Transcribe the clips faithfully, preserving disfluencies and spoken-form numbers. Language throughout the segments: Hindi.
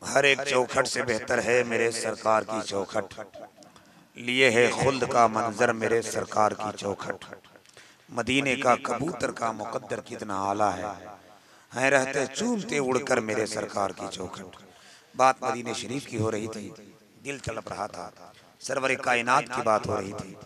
हर एक चौखट से बेहतर है मेरे सरकार की चौखट। लिए है खुल्द का मंजर मेरे सरकार की चौखट। मदीने का कबूतर का मुकद्दर कितना आला है, हैं रहते चूमते उड़कर मेरे सरकार की चौखट। बात मदीने शरीफ की हो रही थी, दिल तड़प रहा था। सरवरे कायनात की बात हो रही थी,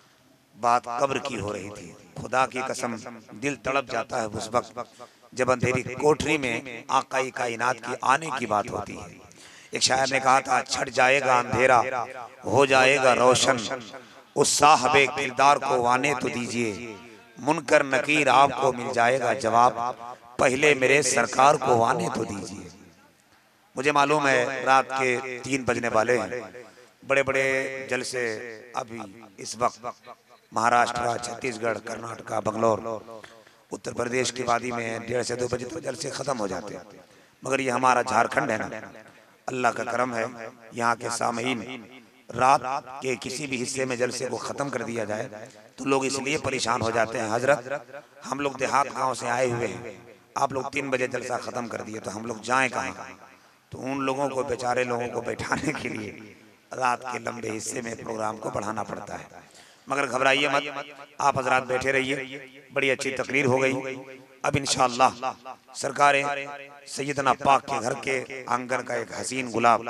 बात कब्र की हो रही थी। खुदा की कसम दिल तड़प जाता है उस वक्त जब अंधेरी कोठरी में आकाई कायनात की आने की बात होती है। एक शायर ने कहा था, छट जाएगा अंधेरा हो जाएगा रोशन, उस साहबे किरदार को आने तो दीजिए। मुनकर नकीर आपको मिल जाएगा जवाब, पहले मेरे सरकार को आने तो दीजिए। मुझे मालूम है रात के तीन बजने वाले हैं, बड़े बड़े जलसे अभी इस वक्त महाराष्ट्र, छत्तीसगढ़, कर्नाटका, बंगलोर, उत्तर प्रदेश की वादी में डेढ़ से दो बजे तक जलसे खत्म हो जाते हैं। मगर ये हमारा झारखंड है ना, अल्लाह का करम है, यहाँ के सामईन रात के किसी भी हिस्से में जलसे को खत्म कर दिया जाए तो लोग इसलिए परेशान हो जाते हैं, हजरत हम लोग देहात गांव से आए हुए हैं, आप लोग तीन बजे जलसा खत्म कर दिए तो हम लोग जाएं कहाँ। तो उन लोगों को, बेचारे लोगों को बैठाने के लिए रात के लंबे हिस्से में प्रोग्राम को बढ़ाना पड़ता है। मगर घबराइए मत, आप हजरात बैठे रहिए, बड़ी अच्छी तकरीर हो गई। अब इंशाअल्लाह सरकारें सैयदना पाक के घर के आंगन का एक हसीन गुलाब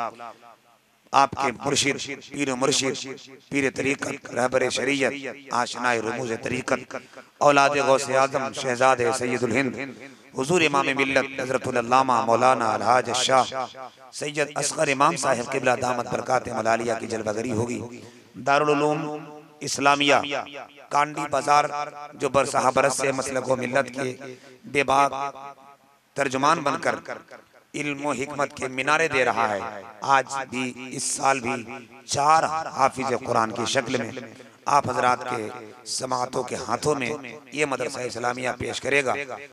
आपके मुर्शिद, पीर मुर्शिद, पीर तरीक़त, रहबर शरीयत, आशनाए रुमूज़ तरीक़त, औलाद गौसे आज़म, शहज़ादे सैयदुल हिंद, हुज़ूर इमाम मिल्लत हज़रतुल अल्लामा मौलाना अलहाज शाह सैयद असग़र इमाम साहिब क़िबला दामत बरकात मलालिया की जलवागरी होगी। दारुल उलूम इस्लामिया कांडी बाजार जो बरसहा बरस से मसलक व मिल्लत के बेबाक तर्जुमान बनकर इल्म व हिकमत के मीनारे दे रहा है, आज भी इस साल भी चार हाफिज कुरान की शक्ल में आप हजरात के समातों के हाथों में ये मदरसा इस्लामिया पेश करेगा।